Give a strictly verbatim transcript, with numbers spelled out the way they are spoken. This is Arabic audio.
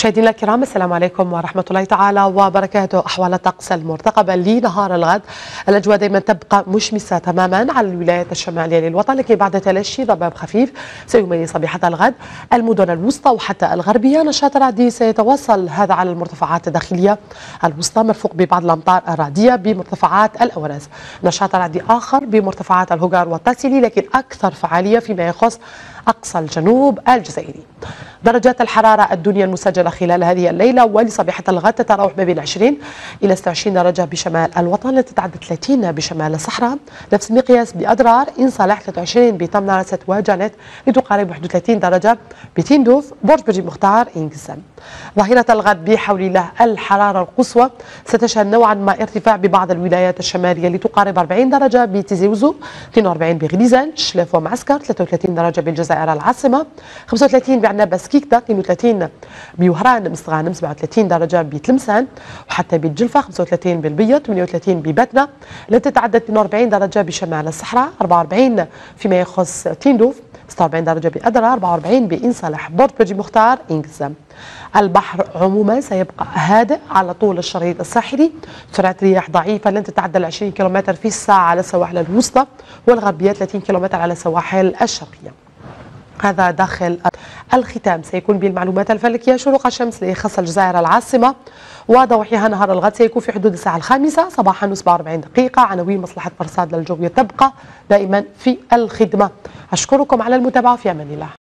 مشاهدينا الكرام، السلام عليكم ورحمة الله تعالى وبركاته. أحوال الطقس المرتقبة لنهار الغد، الأجواء دائما تبقى مشمسة تماما على الولايات الشمالية للوطن، لكن بعد تلاشي ضباب خفيف سيميز صبيحة الغد المدن الوسطى وحتى الغربية. نشاط رعدي سيتواصل هذا على المرتفعات الداخلية الوسطى، مرفوق ببعض الأمطار الرعدية بمرتفعات الأورز. نشاط رعدي آخر بمرتفعات الهوغار والتاسيلي، لكن أكثر فعالية فيما يخص أقصى الجنوب الجزائري. درجات الحرارة الدنيا المسجلة خلال هذه الليلة ولصبيحة الغد تتراوح ما بين عشرين إلى ستة وعشرين درجة بشمال الوطن، لتتعدى ثلاثين بشمال الصحراء. نفس المقياس بأضرار، إن صالح ثلاثة وعشرين بتمنع ست وجانت، لتقارب واحد وثلاثين درجة بتندوف برج برج مختار إنجسام. ظهيرة الغد بحول الله الحرارة القصوى ستشهد نوعا ما ارتفاع ببعض الولايات الشمالية، لتقارب أربعين درجة بتيزي وزو، اثنين وأربعين بغليزان، شلاف ومعسكر، ثلاثة وثلاثين درجة بالجزائر العاصمة، خمسة وثلاثين بعنابة كيكتا، اثنين وثلاثين بوهران مستغانم، سبعة وثلاثين درجة بتلمسان وحتى بالجلفة، خمسة وثلاثين بالبيض، ثمانية وثلاثين بباتنا، لا تتعدى اثنين وأربعين درجة بشمال الصحراء، أربعة وأربعين فيما يخص تندوف، ستة وأربعين درجة بأدرا، أربعة وأربعين بإن صالح بورت برج مختار إنجسام. البحر عموما سيبقى هادئ على طول الشريط الساحلي، سرعة رياح ضعيفة لن تتعدى عشرين كيلومتر في الساعة على السواحل الوسطى والغربية، ثلاثين كيلومتر على السواحل الشرقية. هذا داخل الختام سيكون بالمعلومات الفلكية. شروق الشمس لخاصة الجزائر العاصمة وضوحها نهار الغد سيكون في حدود الساعة الخامسة صباحا وسبعة وأربعين دقيقة. عناوين مصلحة مرصاد للجو تبقى دائما في الخدمة. أشكركم على المتابعة، في أمان الله.